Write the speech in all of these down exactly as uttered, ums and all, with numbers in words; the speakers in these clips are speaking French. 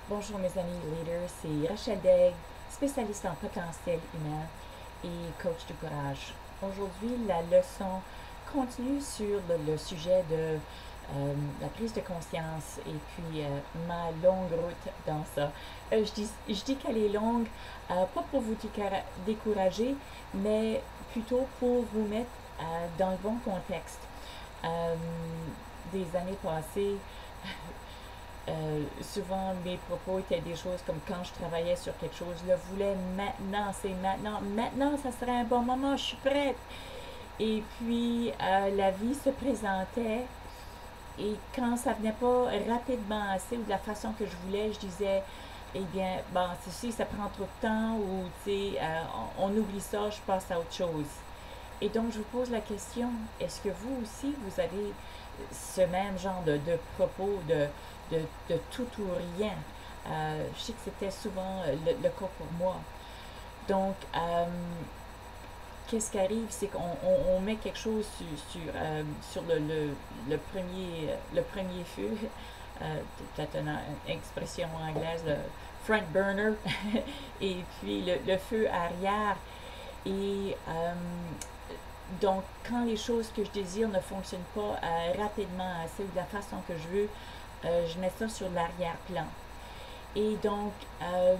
Bonjour mes amis leaders, c'est Rachel Degg, spécialiste en potentiel humain et coach du courage. Aujourd'hui, la leçon continue sur le, le sujet de euh, la prise de conscience et puis euh, ma longue route dans ça. Euh, je dis, je dis qu'elle est longue, euh, pas pour vous décourager, mais plutôt pour vous mettre euh, dans le bon contexte. Euh, des années passées, Euh, souvent, mes propos étaient des choses comme quand je travaillais sur quelque chose, je le voulais maintenant, c'est maintenant, maintenant, ça serait un bon moment, je suis prête. Et puis, euh, la vie se présentait et quand ça venait pas rapidement assez ou de la façon que je voulais, je disais, eh bien, bon, ceci, ça prend trop de temps ou, tu sais, euh, on, on oublie ça, je passe à autre chose. Et donc, je vous pose la question, est-ce que vous aussi, vous avez ce même genre de, de propos de, de, de tout ou rien? Euh, je sais que c'était souvent le, le cas pour moi. Donc, euh, qu'est-ce qui arrive, c'est qu'on on, on met quelque chose sur, sur, euh, sur le, le, le, premier, le premier feu, euh, peut-être une, une expression anglaise, le front burner, et puis le, le feu arrière. Et euh, donc, quand les choses que je désire ne fonctionnent pas euh, rapidement assez ou de la façon que je veux, euh, je mets ça sur l'arrière-plan. Et donc, euh,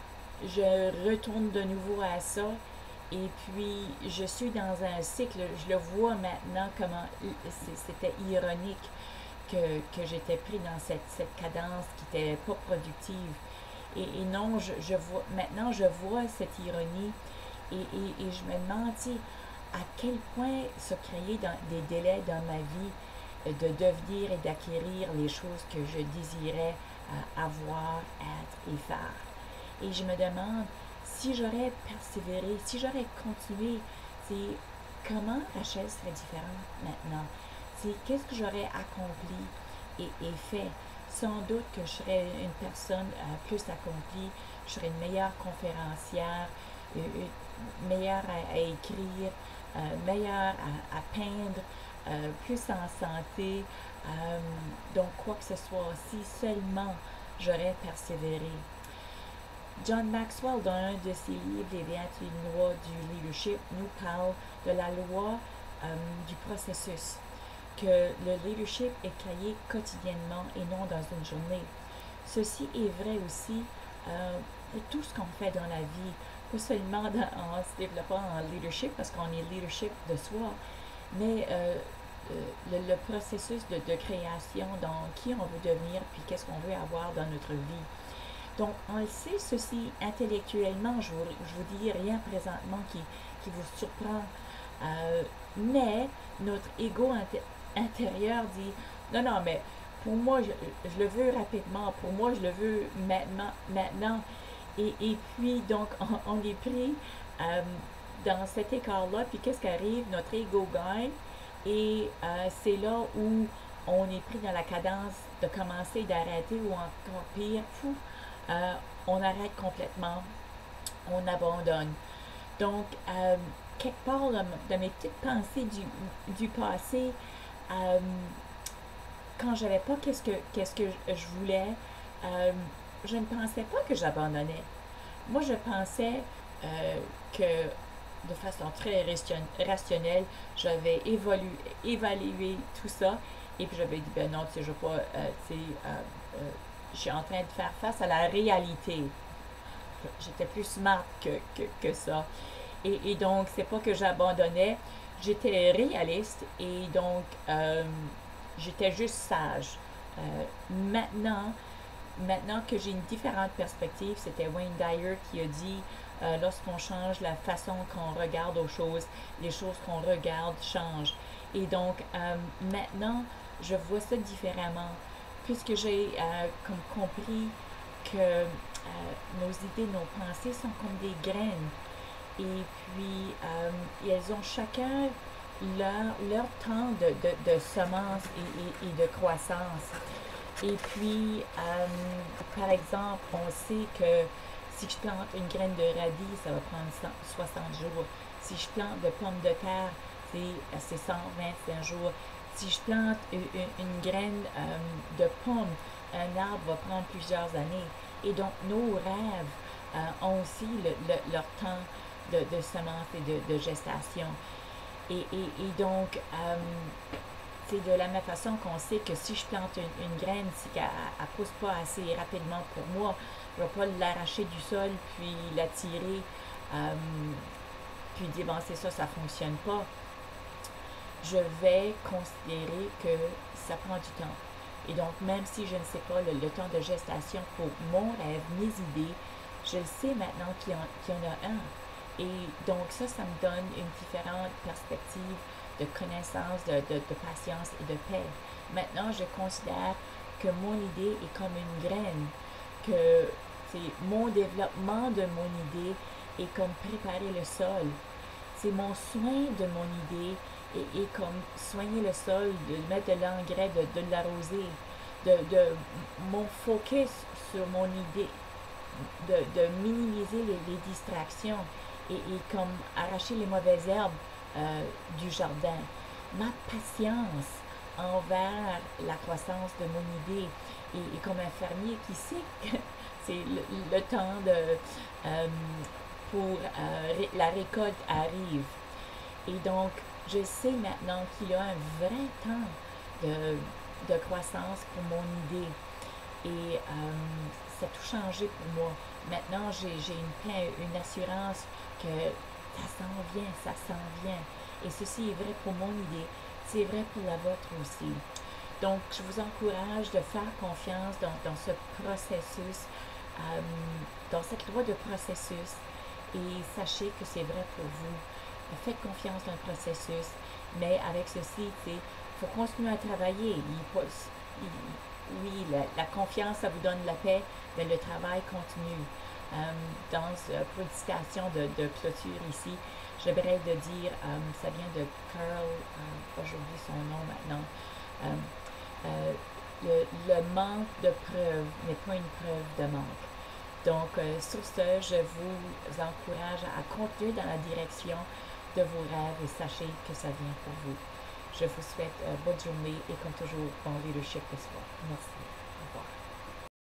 je retourne de nouveau à ça. Et puis, je suis dans un cycle, je le vois maintenant comment c'était ironique que, que j'étais pris dans cette, cette cadence qui n'était pas productive. Et, et non, je, je vois, maintenant, je vois cette ironie et, et, et je me demande, tu sais, à quel point se créer dans des délais dans ma vie de devenir et d'acquérir les choses que je désirais euh, avoir, être et faire. Et je me demande si j'aurais persévéré, si j'aurais continué, c'est comment Rachel serait différente maintenant. C'est qu'est-ce que j'aurais accompli et, et fait. Sans doute que je serais une personne euh, plus accomplie, je serais une meilleure conférencière, une, une meilleure à, à écrire, euh, meilleure à, à peindre, euh, plus en santé. Euh, donc, quoi que ce soit, si seulement j'aurais persévéré. John Maxwell, dans un de ses livres, Les vingt-et-une lois du leadership, nous parle de la loi euh, du processus, que le leadership est créé quotidiennement et non dans une journée. Ceci est vrai aussi euh, pour tout ce qu'on fait dans la vie, pas seulement dans, en se développant en leadership, parce qu'on est leadership de soi, mais euh, le, le, processus de, de création, dans qui on veut devenir, puis qu'est-ce qu'on veut avoir dans notre vie. Donc, on le sait, ceci intellectuellement, je vous, je vous dis rien présentement qui, qui vous surprend, euh, mais notre ego intérieur dit, non, non, mais pour moi, je, je le veux rapidement, pour moi, je le veux maintenant, maintenant. Et, et puis, donc, on, on est pris euh, dans cet écart-là, puis qu'est-ce qui arrive? Notre ego gagne, et euh, c'est là où on est pris dans la cadence de commencer, d'arrêter, ou encore pire, fou, euh, on arrête complètement, on abandonne. Donc, euh, quelque part de, de mes petites pensées du, du passé, euh, quand je n'avais pas qu'est-ce que, qu'est-ce que je voulais, euh, je ne pensais pas que j'abandonnais. Moi, je pensais euh, que de façon très rationnelle, j'avais évalué, évalué tout ça et puis j'avais dit, ben non, tu sais, je ne veux pas, euh, tu sais, euh, euh, je suis en train de faire face à la réalité. J'étais plus smart que, que, que ça. Et, et donc, c'est pas que j'abandonnais, j'étais réaliste et donc, euh, j'étais juste sage. Euh, maintenant, maintenant que j'ai une différente perspective, c'était Wayne Dyer qui a dit euh, lorsqu'on change la façon qu'on regarde aux choses, les choses qu'on regarde changent. Et donc, euh, maintenant, je vois ça différemment, puisque j'ai euh, comme compris que euh, nos idées, nos pensées sont comme des graines. Et puis, euh, elles ont chacun leur, leur temps de, de, de semence et, et, et de croissance. Et puis, euh, par exemple, on sait que si je plante une graine de radis, ça va prendre soixante jours. Si je plante de pommes de terre, c'est cent vingt-cinq jours. Si je plante une, une graine euh, de pomme, un arbre va prendre plusieurs années. Et donc, nos rêves euh, ont aussi le, le, leur temps de, de semence et de, de gestation. Et, et, et donc, euh, c'est de la même façon qu'on sait que si je plante une, une graine, si elle ne pousse pas assez rapidement pour moi, je ne vais pas l'arracher du sol, puis la tirer, euh, puis dire, bon, c'est ça, ça ne fonctionne pas. Je vais considérer que ça prend du temps. Et donc, même si je ne sais pas le, le temps de gestation pour mon rêve, mes idées, je le sais maintenant qu'il y, qu'il y en a un. Et donc, ça, ça me donne une différente perspective de connaissance, de, de, de patience et de paix. Maintenant, je considère que mon idée est comme une graine, que c'est mon développement de mon idée est comme préparer le sol. C'est mon soin de mon idée et, et comme soigner le sol, de mettre de l'engrais, de, de l'arroser, de, de mon focus sur mon idée, de, de minimiser les, les distractions et, et comme arracher les mauvaises herbes euh, du jardin. Ma patience envers la croissance de mon idée et, et comme un fermier qui sait que c'est le, le temps de euh, pour euh, ré, la récolte arrive. Et donc, je sais maintenant qu'il y a un vrai temps de, de croissance pour mon idée. Et euh, ça a tout changé pour moi. Maintenant, j'ai, j'ai une paix, une assurance que ça s'en vient, ça s'en vient. Et ceci est vrai pour mon idée, c'est vrai pour la vôtre aussi. Donc, je vous encourage de faire confiance dans, dans ce processus, euh, dans cette loi de processus. Et sachez que c'est vrai pour vous. Faites confiance dans le processus, mais avec ceci, il faut continuer à travailler. Il, il, oui, la, la confiance, ça vous donne la paix, mais le travail continue. Euh, dans euh, pour une citation de, de clôture ici, j'aimerais de dire, euh, ça vient de Carl, euh, j'oublie son nom maintenant, euh, euh, le, le manque de preuves n'est pas une preuve de manque. Donc, euh, sur ce, je vous encourage à continuer dans la direction de vos rêves et sachez que ça vient pour vous. Je vous souhaite euh, bonne journée et comme toujours, bon leadership ce soir. Merci.